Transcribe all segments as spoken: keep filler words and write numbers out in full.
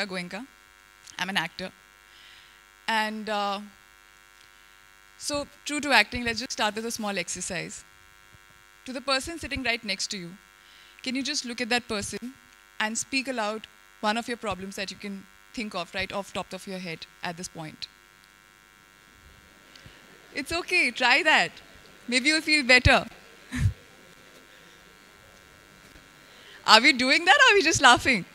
Anupriya Goenka. I'm an actor. And uh, so, true to acting, let's just start with a small exercise. To the person sitting right next to you, can you just look at that person and speak aloud one of your problems that you can think of right off the top of your head at this point? It's okay, try that. Maybe you'll feel better. Are we doing that or are we just laughing?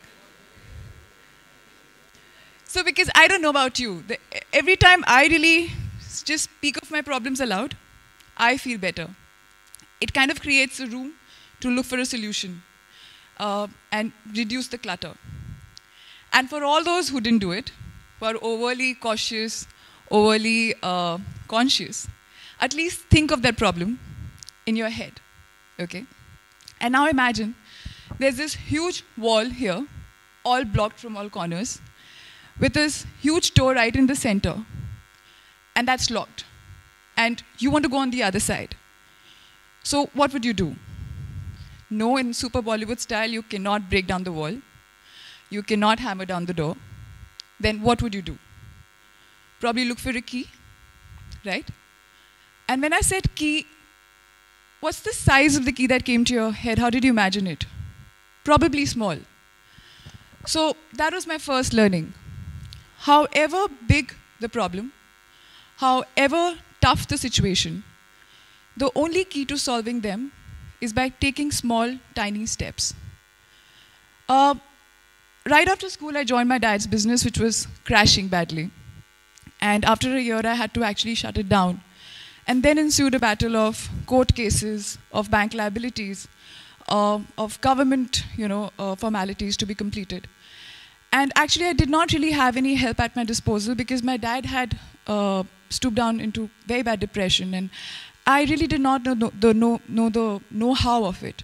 So because I don't know about you, the, every time I really just speak of my problems aloud, I feel better. It kind of creates a room to look for a solution uh, and reduce the clutter. And for all those who didn't do it, who are overly cautious, overly uh, conscious, at least think of that problem in your head, okay? And now imagine there's this huge wall here, all blocked from all corners, with this huge door right in the center, and that's locked. And you want to go on the other side. So what would you do? No, in super Bollywood style, you cannot break down the wall. You cannot hammer down the door. Then what would you do? Probably look for a key, right? And when I said key, what's the size of the key that came to your head? How did you imagine it? Probably small. So that was my first learning. However big the problem, however tough the situation, the only key to solving them is by taking small, tiny steps. Uh, right after school, I joined my dad's business, which was crashing badly. And after a year, I had to actually shut it down. And then ensued a battle of court cases, of bank liabilities, uh, of government you know, uh, formalities to be completed. And actually, I did not really have any help at my disposal because my dad had uh, stooped down into very bad depression, and I really did not know the, know, know the know-how of it.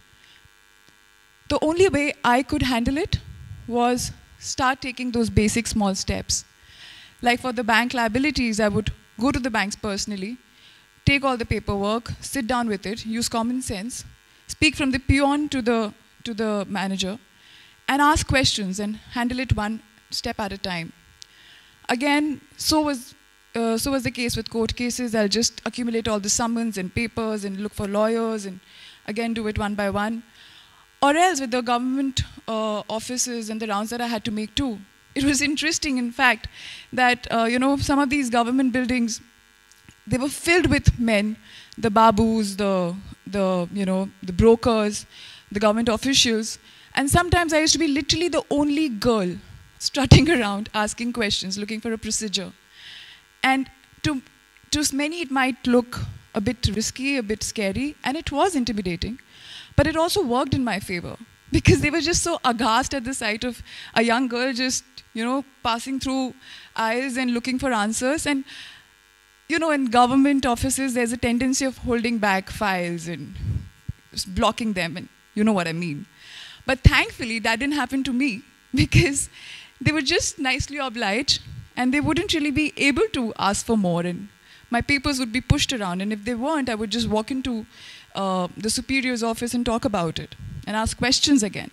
The only way I could handle it was start taking those basic small steps. Like for the bank liabilities, I would go to the banks personally, take all the paperwork, sit down with it, use common sense, speak from the peon to the, to the manager, and ask questions and handle it one step at a time. Again, so was, uh, so was the case with court cases. I'll just accumulate all the summons and papers and look for lawyers and again do it one by one. Or else with the government uh, offices and the rounds that I had to make too. It was interesting, in fact, that uh, you know, some of these government buildings, they were filled with men, the babus, the, the, you know, the brokers, the government officials. And sometimes I used to be literally the only girl strutting around, asking questions, looking for a procedure. And to, to many, it might look a bit risky, a bit scary, and it was intimidating. But it also worked in my favor, because they were just so aghast at the sight of a young girl just, you know, passing through aisles and looking for answers. And, you know, in government offices, there's a tendency of holding back files and blocking them, and you know what I mean. But thankfully, that didn't happen to me, because they were just nicely obliged, and they wouldn't really be able to ask for more, and my papers would be pushed around, and if they weren't, I would just walk into uh, the superior's office and talk about it, and ask questions again.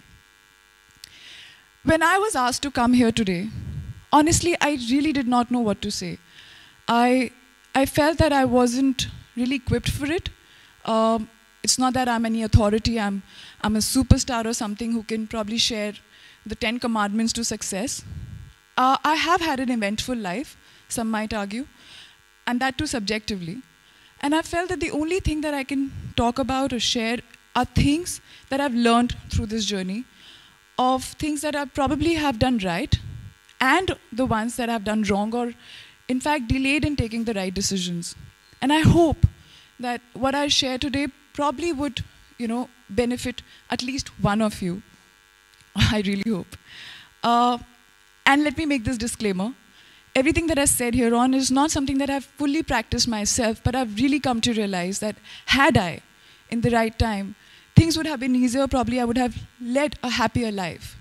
When I was asked to come here today, honestly, I really did not know what to say. I, I felt that I wasn't really equipped for it. Um, It's not that I'm any authority, I'm, I'm a superstar or something who can probably share the Ten Commandments to success. Uh, I have had an eventful life, some might argue, and that too subjectively. And I felt that the only thing that I can talk about or share are things that I've learned through this journey, of things that I probably have done right, and the ones that I've done wrong, or in fact delayed in taking the right decisions. And I hope that what I share today probably would, you know, benefit at least one of you. I really hope. Uh, and let me make this disclaimer. Everything that I said here on is not something that I've fully practiced myself, but I've really come to realize that had I, in the right time, things would have been easier. Probably I would have led a happier life.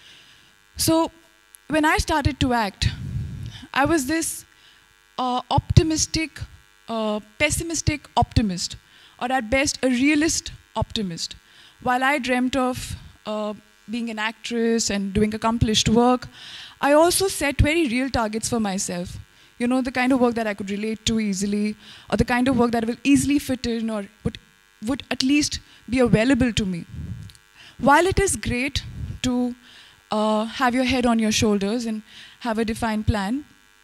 So when I started to act, I was this uh, optimistic, uh, pessimistic optimist, or at best, a realist optimist. While I dreamt of uh, being an actress and doing accomplished work, I also set very real targets for myself. You know, the kind of work that I could relate to easily, or the kind of work that will easily fit in, or would, would at least be available to me. While it is great to uh, have your head on your shoulders and have a defined plan,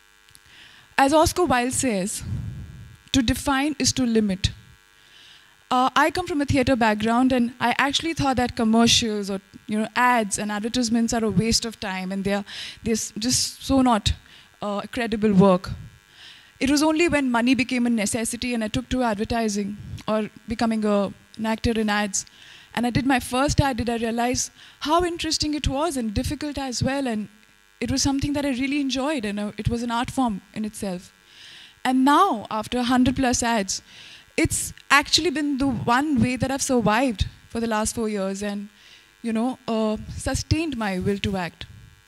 as Oscar Wilde says, to define is to limit. Uh, I come from a theater background, and I actually thought that commercials or you know ads and advertisements are a waste of time, and they're they're just so not uh, credible work. It was only when money became a necessity and I took to advertising or becoming a, an actor in ads, and I did my first ad, did I realize how interesting it was and difficult as well, and it was something that I really enjoyed, and uh, it was an art form in itself. And now, after one hundred plus ads, it's actually been the one way that I've survived for the last four years and, you know, uh, sustained my will to act.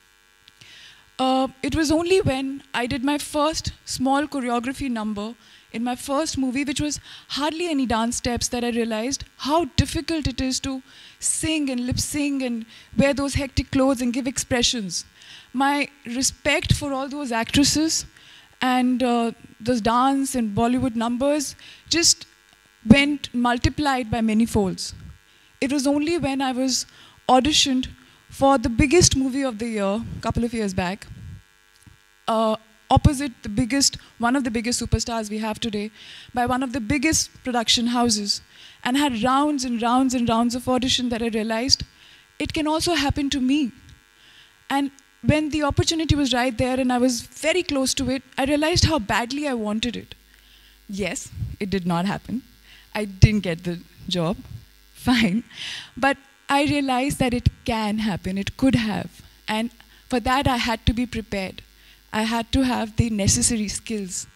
Uh, it was only when I did my first small choreography number in my first movie, which was hardly any dance steps, that I realized how difficult it is to sing and lip sync and wear those hectic clothes and give expressions. My respect for all those actresses and uh, those dance and Bollywood numbers just went multiplied by many folds. It was only when I was auditioned for the biggest movie of the year, a couple of years back, uh, opposite the biggest, one of the biggest superstars we have today, by one of the biggest production houses, and had rounds and rounds and rounds of audition, that I realized it can also happen to me. And when the opportunity was right there and I was very close to it, I realized how badly I wanted it. Yes, it did not happen. I didn't get the job, fine. But I realized that it can happen, it could have. And for that I had to be prepared. I had to have the necessary skills.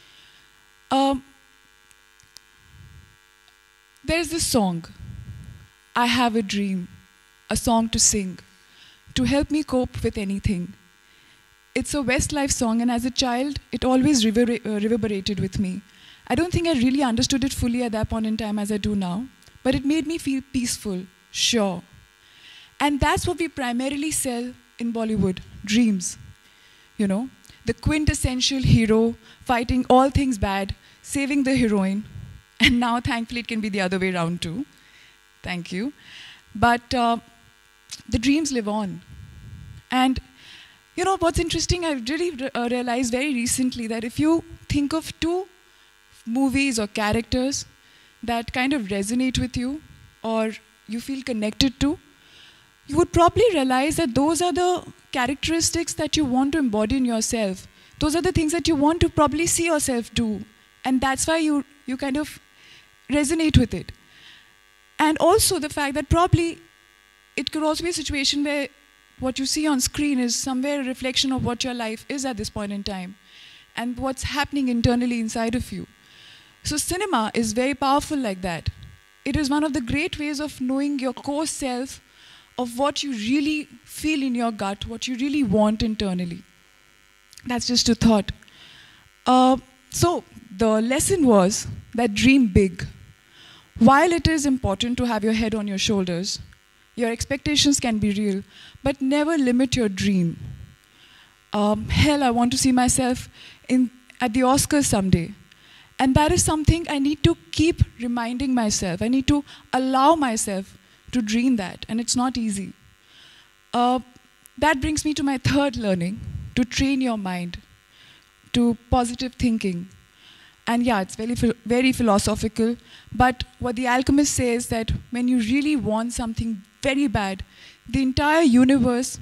Um, there's this song, I Have a Dream, a song to sing, to help me cope with anything. It's a Westlife song, and as a child, it always rever uh, reverberated with me. I don't think I really understood it fully at that point in time as I do now, but it made me feel peaceful, sure. And that's what we primarily sell in Bollywood, dreams. You know, the quintessential hero fighting all things bad, saving the heroine, and now thankfully it can be the other way around too. Thank you. But uh, the dreams live on. And you know what's interesting, I've really re uh, realized very recently that if you think of two movies or characters that kind of resonate with you or you feel connected to, you would probably realize that those are the characteristics that you want to embody in yourself. Those are the things that you want to probably see yourself do. And that's why you, you kind of resonate with it. And also the fact that probably it could also be a situation where what you see on screen is somewhere a reflection of what your life is at this point in time and what's happening internally inside of you. So cinema is very powerful like that. It is one of the great ways of knowing your core self, of what you really feel in your gut, what you really want internally. That's just a thought. Uh, so the lesson was that dream big. While it is important to have your head on your shoulders, your expectations can be real, but never limit your dream. Um, hell, I want to see myself in, at the Oscars someday. And that is something I need to keep reminding myself. I need to allow myself to dream that, and it's not easy. Uh, that brings me to my third learning, to train your mind, to positive thinking. And yeah, it's very, very philosophical, but what the alchemist says that when you really want something very bad, the entire universe,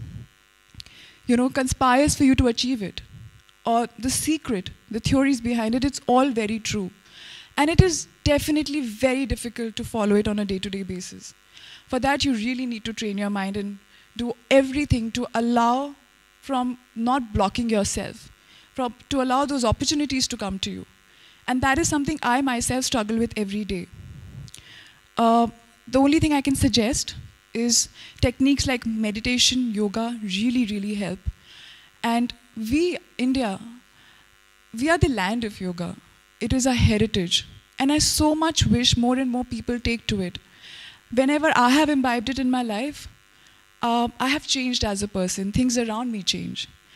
you know, conspires for you to achieve it. Or the secret, the theories behind it, it's all very true. And it is definitely very difficult to follow it on a day-to-day basis. For that, you really need to train your mind and do everything to allow from not blocking yourself, from, to allow those opportunities to come to you. And that is something I myself struggle with every day. Uh, the only thing I can suggest is techniques like meditation, yoga really, really help. And we, India, we are the land of yoga. It is a heritage. And I so much wish more and more people take to it. Whenever I have imbibed it in my life, uh, I have changed as a person. Things around me change.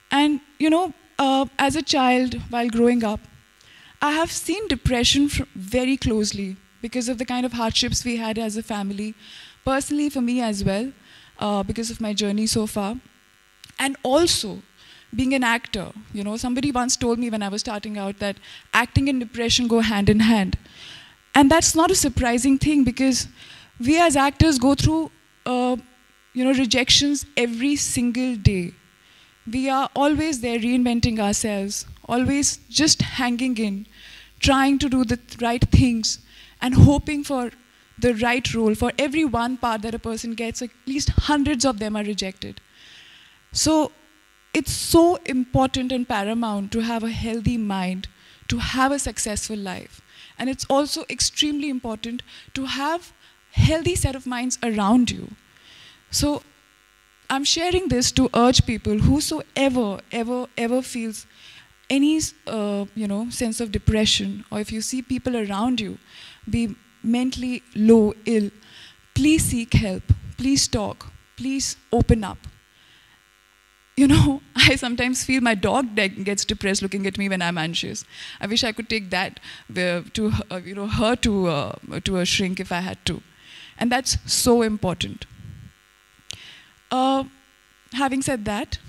And, you know, uh, as a child, while growing up, I have seen depression very closely because of the kind of hardships we had as a family, personally for me as well, uh, because of my journey so far. And also, being an actor, you know, somebody once told me when I was starting out that acting and depression go hand in hand. And that's not a surprising thing because we as actors go through, uh, you know, rejections every single day. We are always there reinventing ourselves, always just hanging in, trying to do the right things, and hoping for the right role. For every one part that a person gets, at least hundreds of them are rejected. So it's so important and paramount to have a healthy mind, to have a successful life. And it's also extremely important to have a healthy set of minds around you. So I'm sharing this to urge people, whosoever, ever, ever feels any uh, you know, sense of depression, or if you see people around you be mentally low, ill, please seek help, please talk, please open up. You know, I sometimes feel my dog gets depressed looking at me when I'm anxious. I wish I could take that to, uh, you know, her to, uh, to a shrink if I had to. And that's so important. Uh, having said that,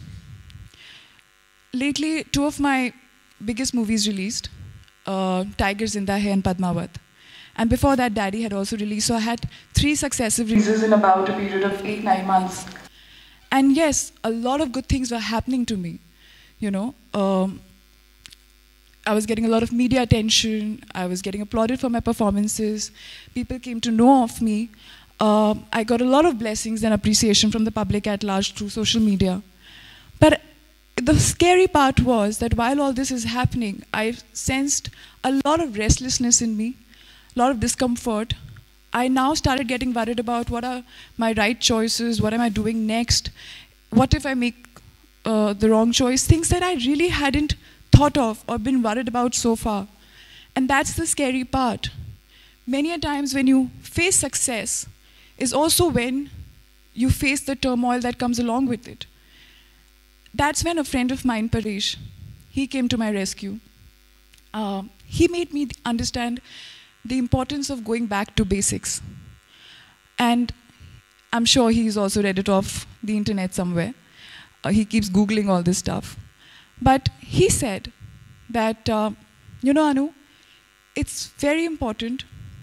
lately two of my biggest movies released, uh, Tiger Zinda Hai and Padmavat. And before that, Daddy had also released. So I had three successive releases in about a period of eight, nine months. And yes, a lot of good things were happening to me. You know, um, I was getting a lot of media attention. I was getting applauded for my performances. People came to know of me. Uh, I got a lot of blessings and appreciation from the public at large through social media. But the scary part was that while all this is happening, I sensed a lot of restlessness in me, a lot of discomfort. I now started getting worried about what are my right choices, what am I doing next, what if I make uh, the wrong choice, things that I really hadn't thought of or been worried about so far. And that's the scary part. Many a times when you face success is also when you face the turmoil that comes along with it. That's when a friend of mine, Paresh, he came to my rescue. Uh, he made me understand the importance of going back to basics. And I'm sure he's also read it off the internet somewhere. Uh, he keeps Googling all this stuff. But he said that, uh, you know, Anu, it's very important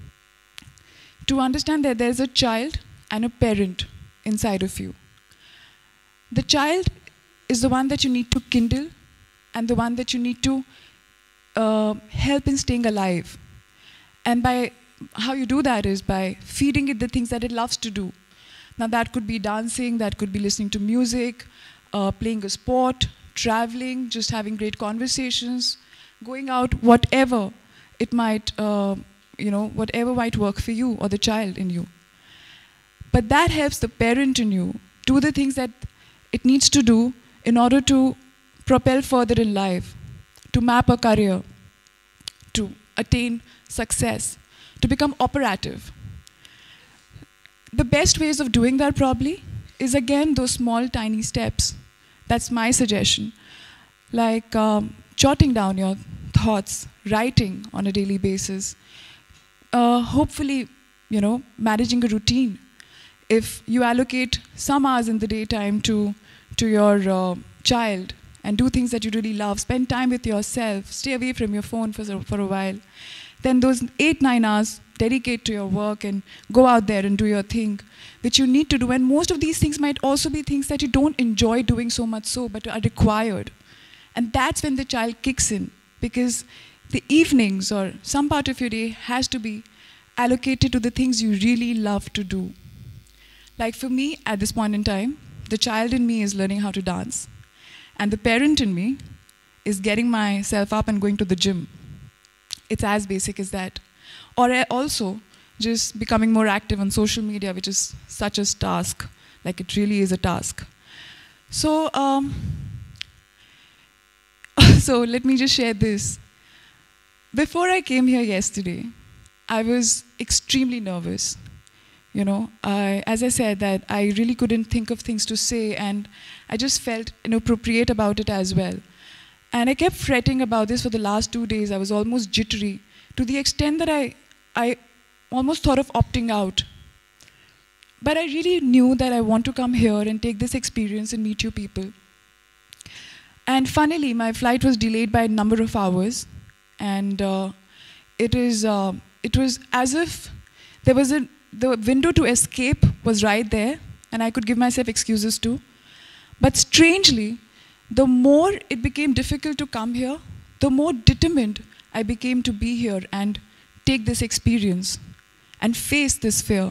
to understand that there's a child and a parent inside of you. The child is the one that you need to kindle and the one that you need to uh, help in staying alive. And by how you do that is by feeding it the things that it loves to do. Now that could be dancing, that could be listening to music, uh, playing a sport, traveling, just having great conversations, going out, whatever it might, uh, you know, whatever might work for you or the child in you. But that helps the parent in you do the things that it needs to do in order to propel further in life, to map a career, to attain success, to become operative. The best ways of doing that probably is again those small tiny steps. That's my suggestion. Like um, jotting down your thoughts, writing on a daily basis, uh, hopefully, you know, managing a routine. If you allocate some hours in the daytime to, to your uh, child and do things that you really love, spend time with yourself, stay away from your phone for, for a while, then those eight, nine hours dedicate to your work and go out there and do your thing, which you need to do. And most of these things might also be things that you don't enjoy doing so much so, but are required. And that's when the child kicks in, because the evenings or some part of your day has to be allocated to the things you really love to do. Like for me, at this point in time, the child in me is learning how to dance. And the parent in me is getting myself up and going to the gym. It's as basic as that. Or also just becoming more active on social media, which is such a task. Like it really is a task. So, um, so let me just share this. Before I came here yesterday, I was extremely nervous. You know, I, as I said, that I really couldn't think of things to say, and I just felt inappropriate about it as well. And I kept fretting about this for the last two days. I was almost jittery, to the extent that I, I almost thought of opting out. But I really knew that I want to come here and take this experience and meet you people. And funnily, my flight was delayed by a number of hours, and uh, it is, uh, it was as if there was a the window to escape was right there, and I could give myself excuses too. But strangely, the more it became difficult to come here, the more determined I became to be here and take this experience and face this fear.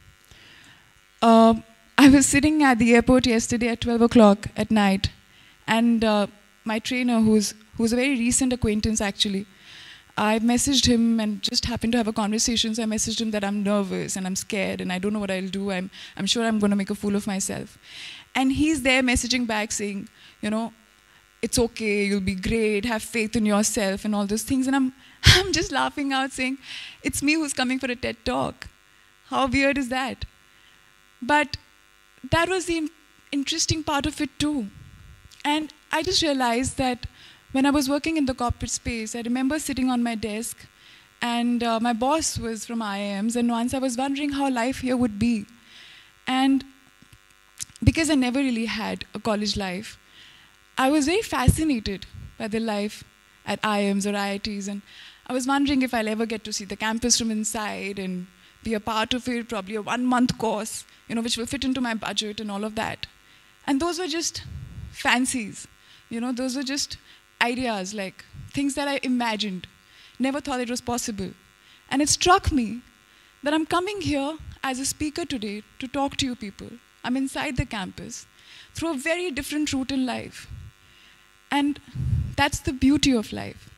Uh, I was sitting at the airport yesterday at twelve o'clock at night, and uh, my trainer, who's, who's a very recent acquaintance actually, I messaged him and just happened to have a conversation. So I messaged him that I'm nervous and I'm scared and I don't know what I'll do. I'm, I'm sure I'm going to make a fool of myself. And he's there messaging back saying, you know, it's okay, you'll be great, have faith in yourself and all those things. And I'm, I'm just laughing out saying, it's me who's coming for a TED talk. How weird is that? But that was the interesting part of it too. And I just realized that when I was working in the corporate space, I remember sitting on my desk, and uh, my boss was from I I Ms, and once I was wondering how life here would be. And because I never really had a college life, I was very fascinated by the life at I I Ms or I I Ts, and I was wondering if I'll ever get to see the campus from inside and be a part of it, probably a one-month course, you know, which will fit into my budget and all of that. And those were just fancies, you know, those were just ideas, like things that I imagined, never thought it was possible. And it struck me that I'm coming here as a speaker today to talk to you people. I'm inside the campus through a very different route in life. And that's the beauty of life.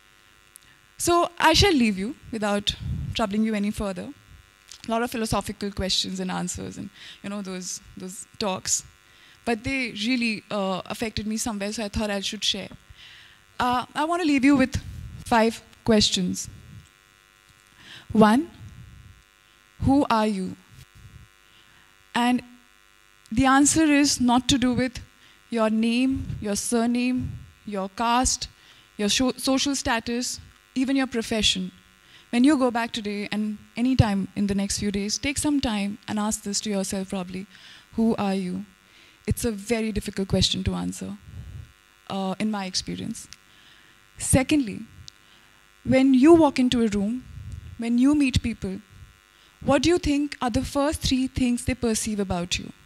So I shall leave you without troubling you any further. A lot of philosophical questions and answers and, you know, those, those talks. But they really uh, affected me somewhere, so I thought I should share. Uh, I want to leave you with five questions. One, who are you? And the answer is not to do with your name, your surname, your caste, your social status, even your profession. When you go back today and any time in the next few days, take some time and ask this to yourself probably. Who are you? It's a very difficult question to answer, uh, in my experience. Secondly, when you walk into a room, when you meet people, what do you think are the first three things they perceive about you?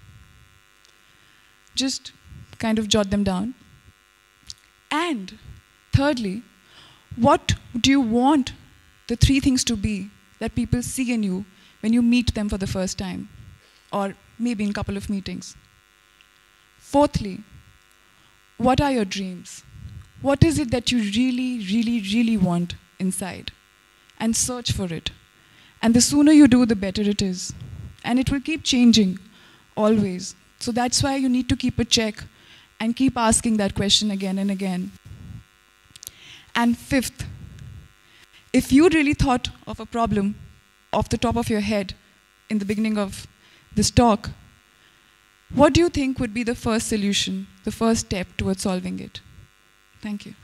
Just kind of jot them down. And thirdly, what do you want the three things to be that people see in you when you meet them for the first time, or maybe in a couple of meetings? Fourthly, what are your dreams? What is it that you really, really, really want inside? And search for it. And the sooner you do, the better it is. And it will keep changing, always. So that's why you need to keep a check and keep asking that question again and again. And fifth, if you really thought of a problem off the top of your head in the beginning of this talk, what do you think would be the first solution, the first step towards solving it? Thank you.